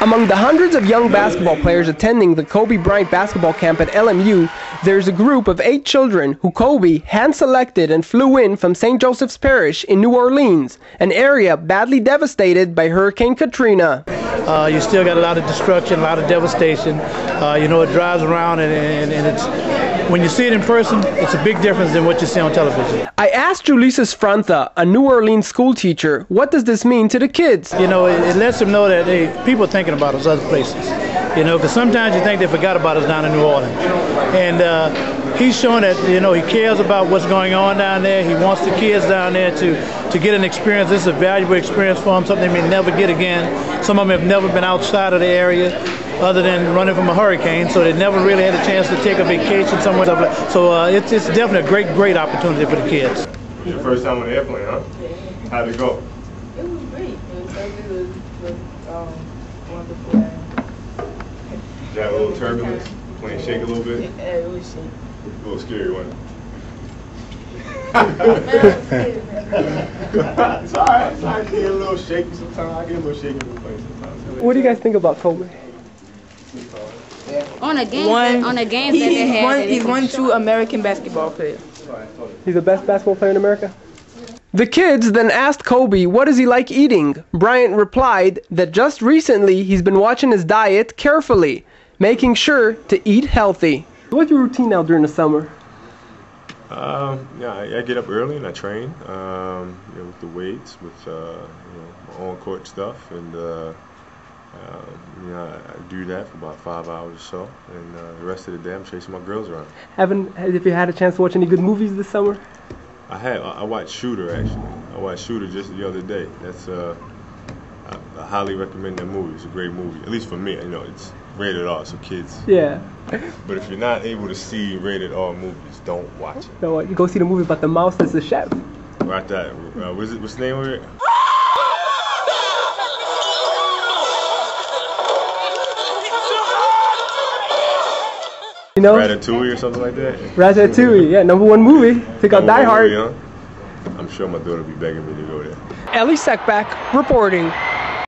Among the hundreds of young basketball players attending the Kobe Bryant basketball camp at LMU, there's a group of 8 children who Kobe hand-selected and flew in from St. Joseph's Parish in New Orleans, an area badly devastated by Hurricane Katrina. You still got a lot of destruction, a lot of devastation. You know, it drives around and it's, when you see it in person, it's a big difference than what you see on television. I asked Ulises Frantha, a New Orleans school teacher, what does this mean to the kids? You know, it lets them know that people are thinking about us other places. You know, because sometimes you think they forgot about us down in New Orleans. And he's showing that, you know, he cares about what's going on down there. He wants the kids down there to get an experience. This is a valuable experience for them, something they may never get again. Some of them have never been outside of the area other than running from a hurricane, so they never really had a chance to take a vacation somewhere. So it's definitely a great opportunity for the kids. Your first time on the airplane, huh? How'd it go? It was great. It was so good. It was wonderful. Did you have a little turbulence? The plane shake a little bit? Yeah, it was shaky. A little scary, wasn't it? It's alright. I get a little shaky sometimes. I get a little shaky in the plane sometimes. What do you guys think about Kobe? On a game that they had. He's one true American basketball player. He's the best basketball player in America? The kids then asked Kobe what does he like eating. Bryant replied that just recently he's been watching his diet carefully, making sure to eat healthy. What's your routine now during the summer? Yeah, I get up early and I train, you know, with the weights, with you know, my own court stuff, and you know, I do that for about 5 hours or so, and the rest of the day I'm chasing my girls around. Have you had a chance to watch any good movies this summer? I watched Shooter, actually. I watched Shooter just the other day. That's I highly recommend that movie. It's a great movie, at least for me. You know, it's rated R, so kids. Yeah. But if you're not able to see rated R movies, don't watch it. So you go see the movie about the mouse that's the chef. Right there. What's the name of it? You know? Ratatouille or something like that? Ratatouille, yeah, #1 movie. Take out Die Hard. I'm sure my daughter will be begging me to go there. Elie Seckbach reporting.